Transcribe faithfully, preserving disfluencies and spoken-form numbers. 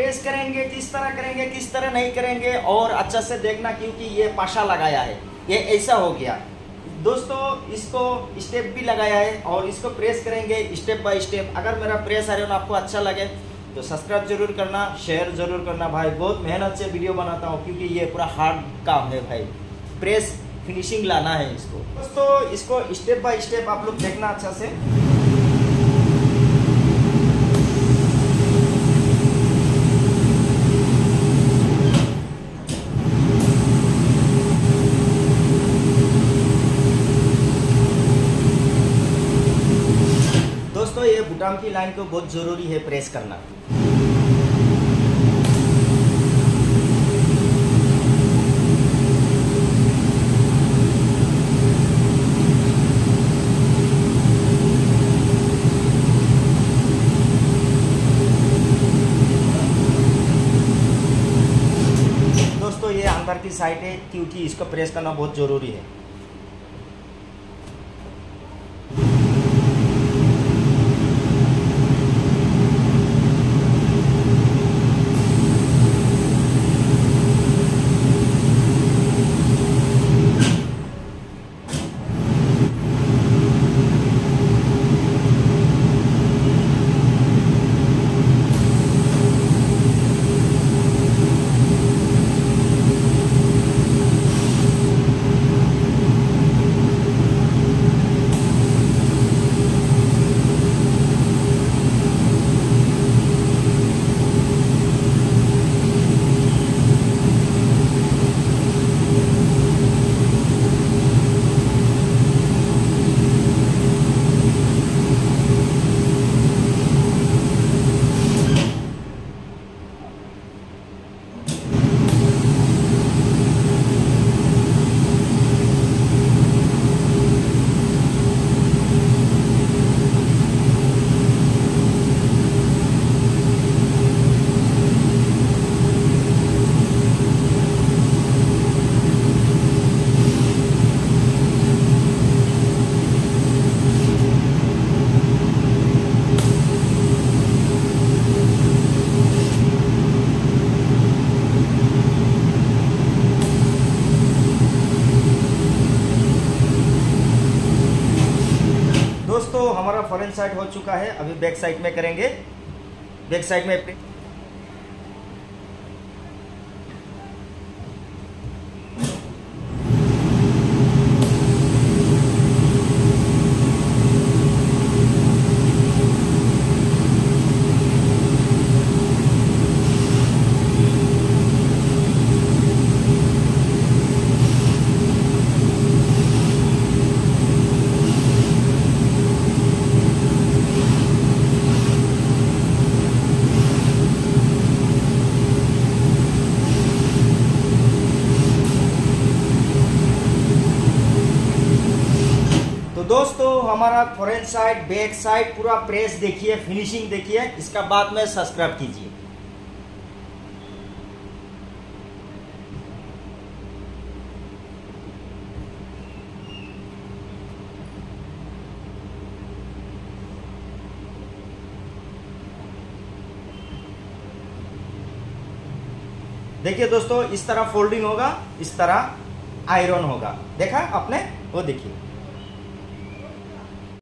Press करेंगे किस तरह करेंगे किस तरह नहीं करेंगे और अच्छा से देखना, क्योंकि ये पाशा लगाया है, ये ऐसा हो गया दोस्तों। इसको स्टेप भी लगाया है और इसको प्रेस करेंगे स्टेप बाय स्टेप। अगर मेरा प्रेस आयरन आपको अच्छा लगे तो सब्सक्राइब जरूर करना, शेयर जरूर करना भाई। बहुत मेहनत से वीडियो बनाता हूँ क्योंकि ये पूरा हार्ड काम है भाई, प्रेस फिनिशिंग लाना है इसको दोस्तों। इसको स्टेप बाय स्टेप आप लोग देखना अच्छा से। दोस्तों ये बुटाम की लाइन को बहुत जरूरी है प्रेस करना। दोस्तों ये अंदर की साइड है क्योंकि इसको प्रेस करना बहुत जरूरी है। दोस्तों हमारा फ्रंट साइड हो चुका है, अभी बैक साइड में करेंगे। बैक साइड में दोस्तों हमारा फ्रंट साइड बैक साइड पूरा प्रेस देखिए, फिनिशिंग देखिए, इसका बाद में सब्सक्राइब कीजिए। देखिए दोस्तों इस तरह फोल्डिंग होगा, इस तरह आयरन होगा, देखा आपने, वो देखिए।